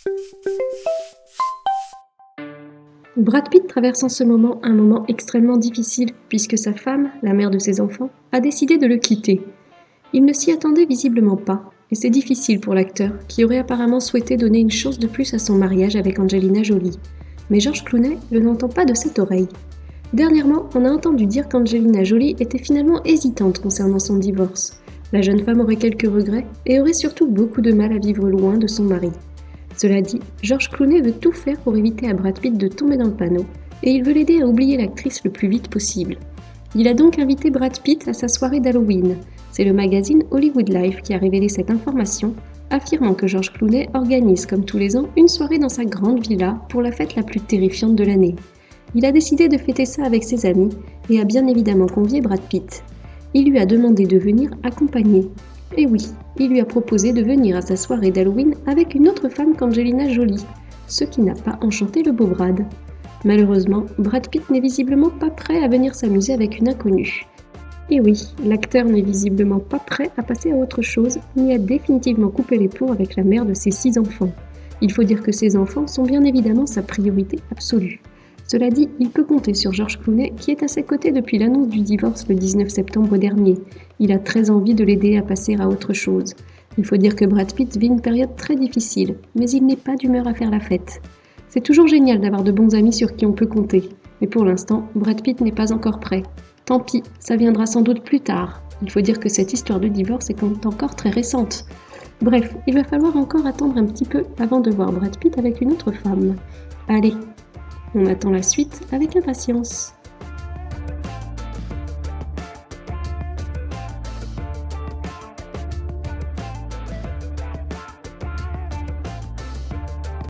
Brad Pitt traverse en ce moment un moment extrêmement difficile puisque sa femme, la mère de ses enfants, a décidé de le quitter. Il ne s'y attendait visiblement pas, et c'est difficile pour l'acteur, qui aurait apparemment souhaité donner une chance de plus à son mariage avec Angelina Jolie. Mais George Clooney ne l'entend pas de cette oreille. Dernièrement, on a entendu dire qu'Angelina Jolie était finalement hésitante concernant son divorce. La jeune femme aurait quelques regrets et aurait surtout beaucoup de mal à vivre loin de son mari. Cela dit, George Clooney veut tout faire pour éviter à Brad Pitt de tomber dans le panneau, et il veut l'aider à oublier l'actrice le plus vite possible. Il a donc invité Brad Pitt à sa soirée d'Halloween. C'est le magazine Hollywood Life qui a révélé cette information, affirmant que George Clooney organise comme tous les ans une soirée dans sa grande villa pour la fête la plus terrifiante de l'année. Il a décidé de fêter ça avec ses amis et a bien évidemment convié Brad Pitt. Il lui a demandé de venir accompagner. Et oui, il lui a proposé de venir à sa soirée d'Halloween avec une autre femme qu'Angelina Jolie, ce qui n'a pas enchanté le beau Brad. Malheureusement, Brad Pitt n'est visiblement pas prêt à venir s'amuser avec une inconnue. Et oui, l'acteur n'est visiblement pas prêt à passer à autre chose, ni à définitivement couper les ponts avec la mère de ses 6 enfants. Il faut dire que ses enfants sont bien évidemment sa priorité absolue. Cela dit, il peut compter sur George Clooney qui est à ses côtés depuis l'annonce du divorce le 19 septembre dernier. Il a très envie de l'aider à passer à autre chose. Il faut dire que Brad Pitt vit une période très difficile, mais il n'est pas d'humeur à faire la fête. C'est toujours génial d'avoir de bons amis sur qui on peut compter, mais pour l'instant, Brad Pitt n'est pas encore prêt. Tant pis, ça viendra sans doute plus tard. Il faut dire que cette histoire de divorce est encore très récente. Bref, il va falloir encore attendre un petit peu avant de voir Brad Pitt avec une autre femme. Allez, on attend la suite avec impatience.